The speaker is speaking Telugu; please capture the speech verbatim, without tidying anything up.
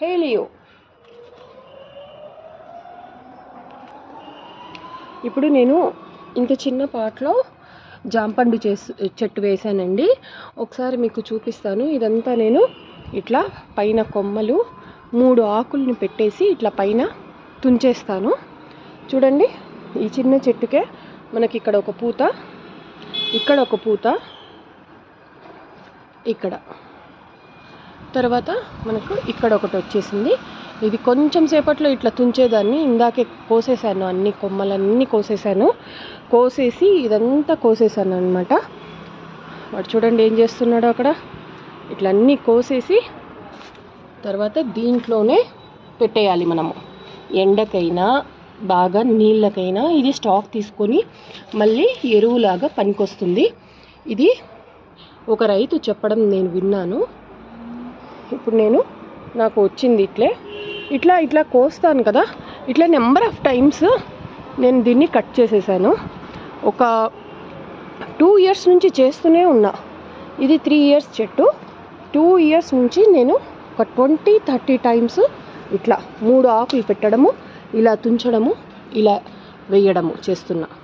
హేలియో. ఇప్పుడు నేను ఇంత చిన్న పాట్లో జాంపండు చేసి చెట్టు వేసానండి. ఒకసారి మీకు చూపిస్తాను. ఇదంతా నేను ఇట్లా పైన కొమ్మలు మూడు ఆకుల్ని పెట్టేసి ఇట్లా పైన తుంచేస్తాను. చూడండి, ఈ చిన్న చెట్టుకే మనకి ఇక్కడ ఒక పూత, ఇక్కడ ఒక పూత, ఇక్కడ తర్వాత మనకు ఇక్కడ ఒకటి వచ్చేసింది. ఇది కొంచెం సేపట్లో ఇట్లా తుంచేదాన్ని. ఇందాకే కోసేసాను, అన్ని కొమ్మలన్నీ కోసేసాను. కోసేసి ఇదంతా కోసేసాను అనమాట. వాడు చూడండి ఏం చేస్తున్నాడో అక్కడ. ఇట్లా అన్నీ కోసేసి తర్వాత దీంట్లోనే పెట్టేయాలి మనము. ఎండకైనా బాగా నీళ్ళకైనా ఇది స్టాక్ తీసుకొని మళ్ళీ ఎరువులాగా పనికొస్తుంది. ఇది ఒక రైతు చెప్పడం నేను విన్నాను. ఇప్పుడు నేను నాకు వచ్చింది ఇట్లే ఇట్లా ఇట్లా కోస్తాను కదా, ఇట్లా నెంబర్ ఆఫ్ టైమ్స్ నేను దీన్ని కట్ చేసేసాను. ఒక టూ ఇయర్స్ నుంచి చేస్తూనే ఉన్నా. ఇది త్రీ ఇయర్స్ చెట్టు. టూ ఇయర్స్ నుంచి నేను ఒక ట్వంటీ థర్టీ టైమ్స్ ఇట్లా మూడు ఆకులు పెట్టడము, ఇలా తుంచడము, ఇలా వేయడము చేస్తున్నా.